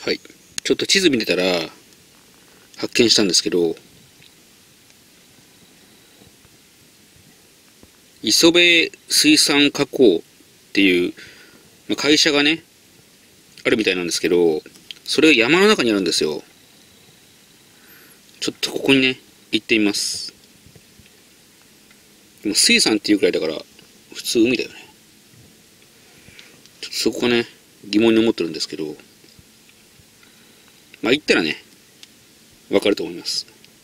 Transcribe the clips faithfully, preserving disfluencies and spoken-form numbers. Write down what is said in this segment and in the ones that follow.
はい、ちょっと地図見てたら発見したんですけど、磯部水産加工っていう会社がねあるみたいなんですけど、それが山の中にあるんですよ。ちょっとここにね行ってみます。でも水産っていうくらいだから普通海だよね。ちょっとそこがね疑問に思ってるんですけど、まあ行ったらねわかると思います。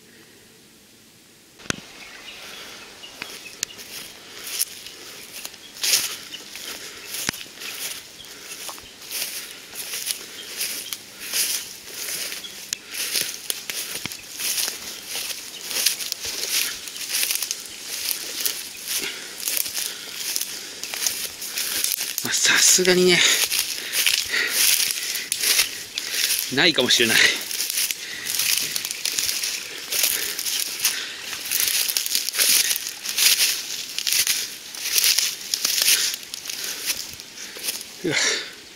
さすがにねないかもしれない。うわ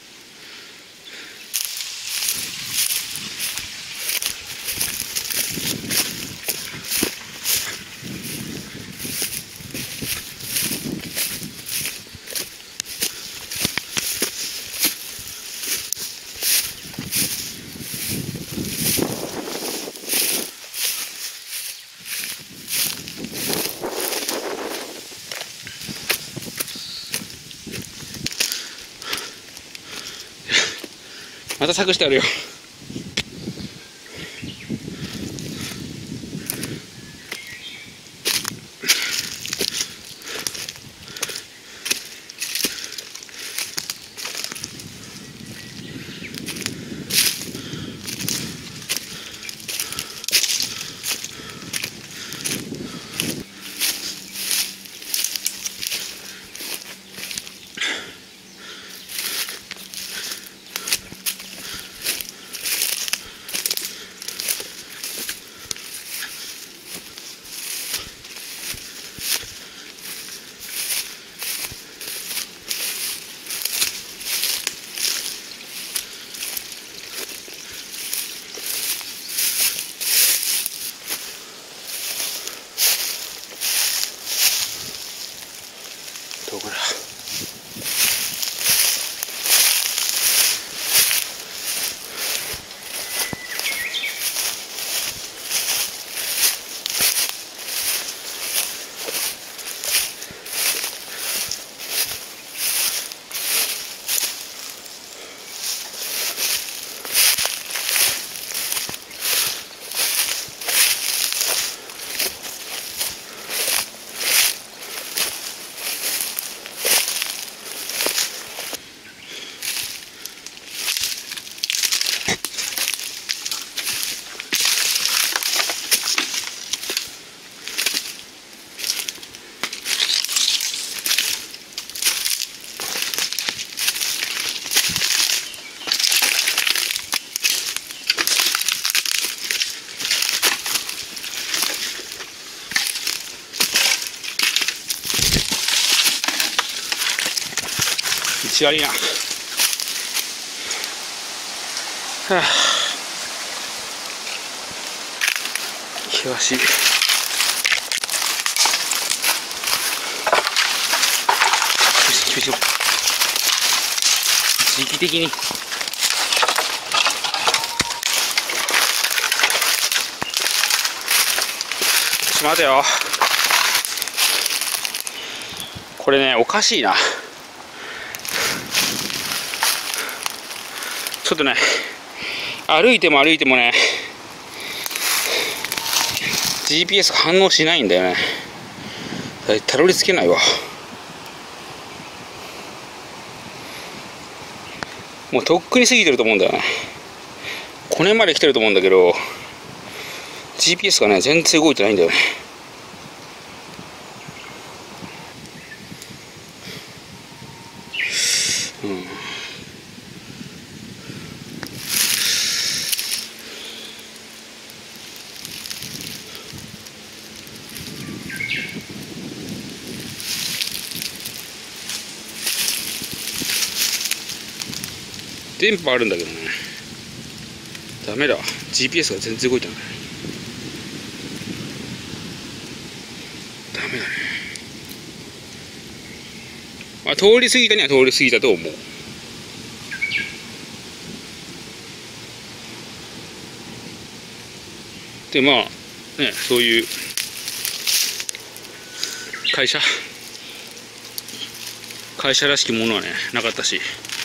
また柵してあるよ。どこだ。道悪いな。はあ、険しい。厳しい。時期的にちょっと待てよ。これねおかしいな。ちょっとね歩いても歩いてもね ジーピーエス が反応しないんだよね。たどり着けないわ。もうとっくに過ぎてると思うんだよね。この辺まで来てると思うんだけど ジーピーエス がね全然動いてないんだよね。うん、電波あるんだけどね。 ダメだ。 ジーピーエス が全然動いてない。ダメだね。まあ、通り過ぎたには通り過ぎたと思う。でまあね、そういう会社会社らしきものはねなかったし、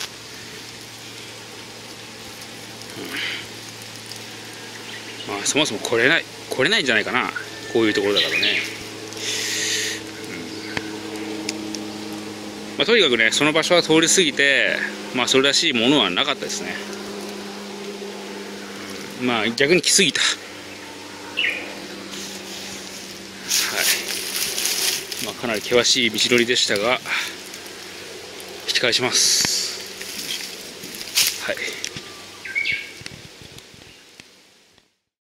うん、まあそもそも来れない来れないんじゃないかな、こういうところだからね。まあ、とにかくね、その場所は通り過ぎて、まあ、それらしいものはなかったですね。まあ、逆に来すぎた。はい。まあ、かなり険しい道のりでしたが、引き返します。